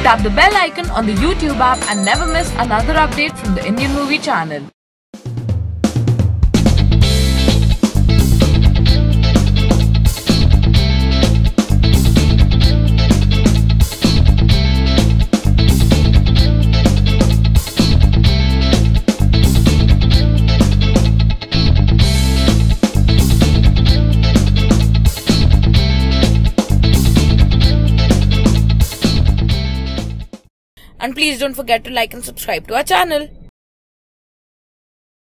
Tap the bell icon on the YouTube app and never miss another update from the Indian Movie Channel. And please don't forget to like and subscribe to our channel.